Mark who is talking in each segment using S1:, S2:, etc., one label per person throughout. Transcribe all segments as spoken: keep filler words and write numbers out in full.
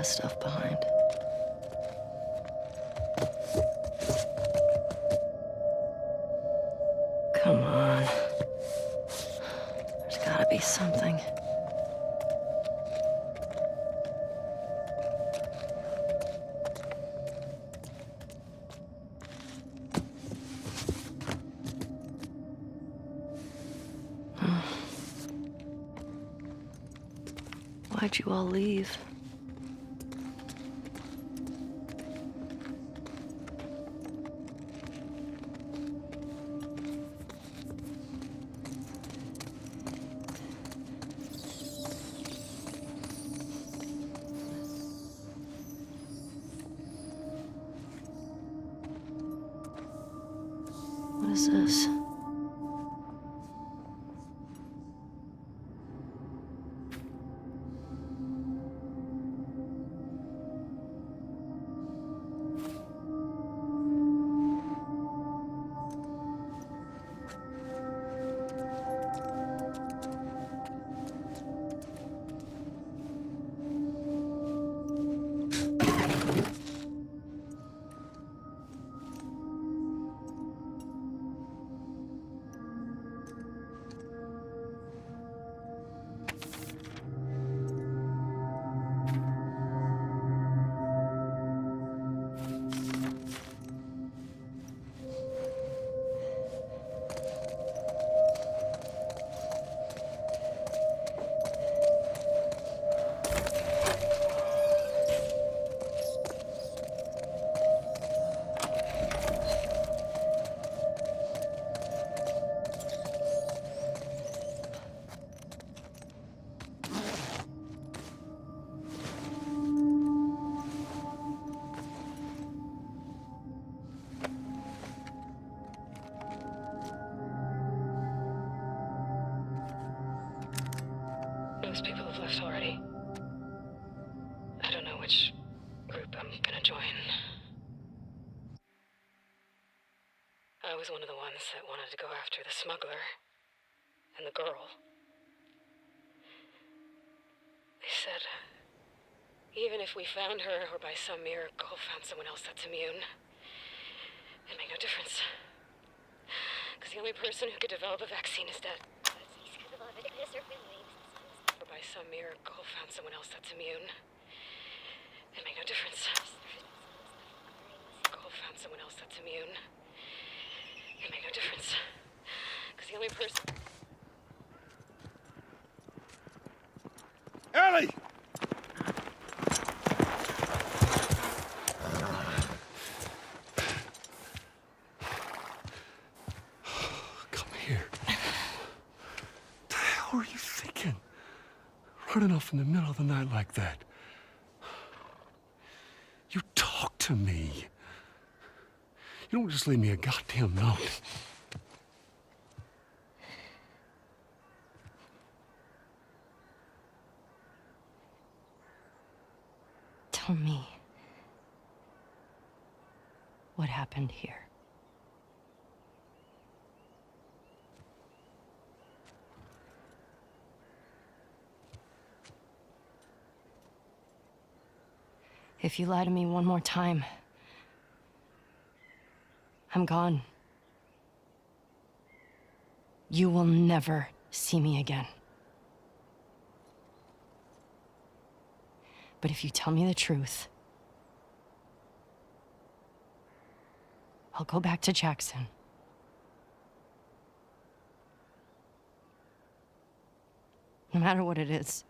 S1: of stuff behind. Come on. There's gotta be something. Why'd you all leave? What is this?
S2: Most people have left already. I don't know which group I'm gonna join. I was one of the ones that wanted to go after the smuggler and the girl. They said, even if we found her or by some miracle found someone else that's immune, it'd make no difference. Because the only person who could develop a vaccine is dead. Or by some miracle found someone else that's immune, it'd make no difference. Or found someone else that's immune, it'd make no difference. Because the only person...
S3: Ellie! Come here. What the hell were you thinking? Running off in the middle of the night like that. You talk to me. You don't just leave me a goddamn note.
S1: Tell me what happened here. If you lie to me one more time, I'm gone. You will never see me again. But if you tell me the truth, I'll go back to Jackson. No matter what it is.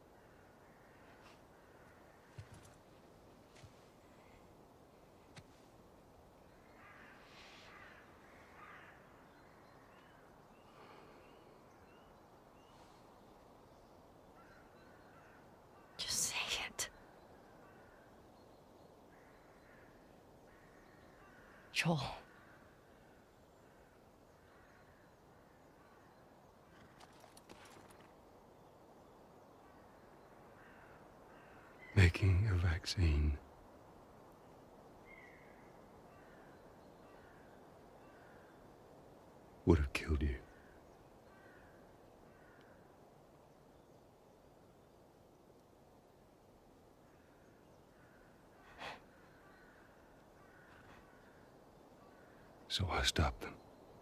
S1: Joel.
S3: Making a vaccine would have killed you. So I stopped them.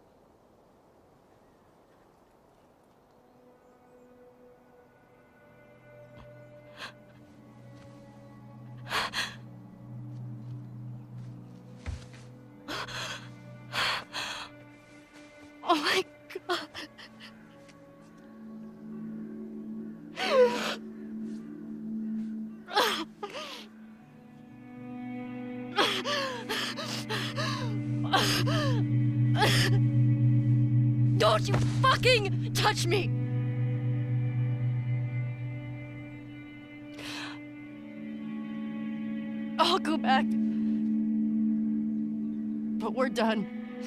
S1: Oh my God. Don't you fucking touch me! I'll go back. But we're done.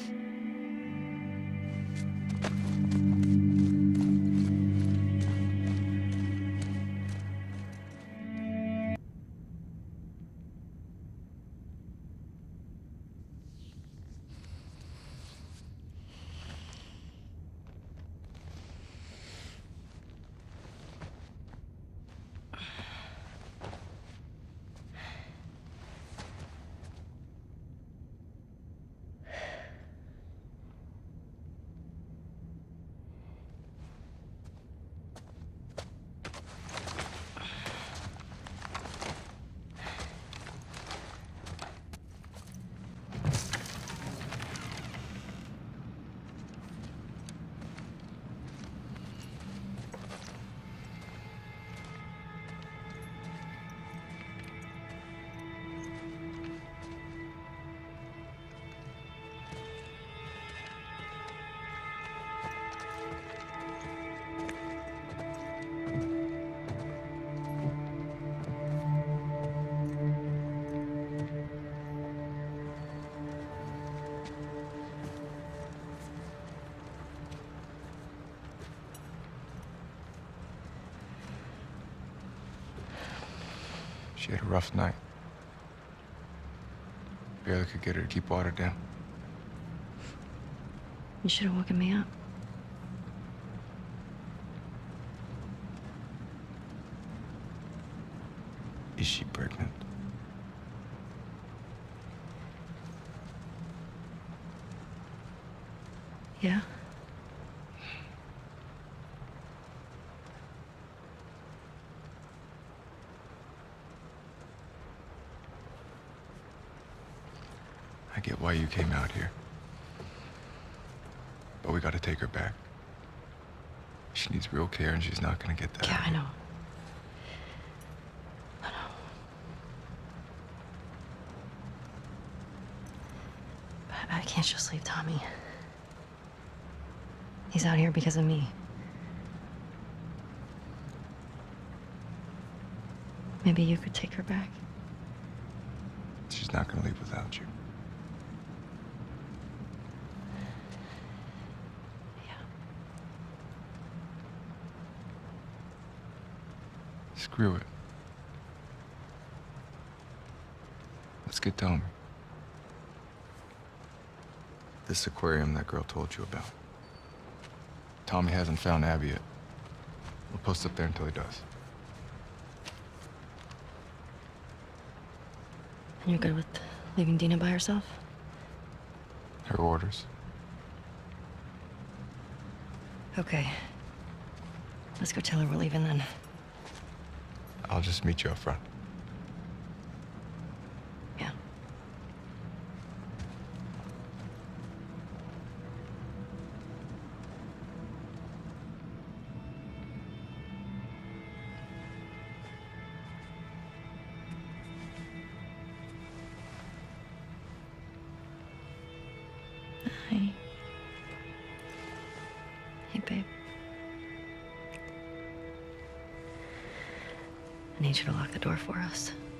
S4: She had a rough night. Barely could get her to keep water down.
S1: You should have woken me up.
S4: Is she pregnant?
S1: Yeah?
S4: I get why you came out here. But we gotta take her back. She needs real care and she's not gonna get that.
S1: Yeah, I know. I know. But I can't just leave Tommy. He's out here because of me. Maybe you could take her back.
S4: She's not gonna leave without you. Screw it. Let's get Tommy. This aquarium that girl told you about. Tommy hasn't found Abby yet. We'll post up there until he does.
S1: And you're good with leaving Dina by herself?
S4: Her orders.
S1: Okay. Let's go tell her we're leaving then.
S4: I'll just meet you up front.
S1: Yeah. Hi. Hey, babe. I need you to lock the door for us.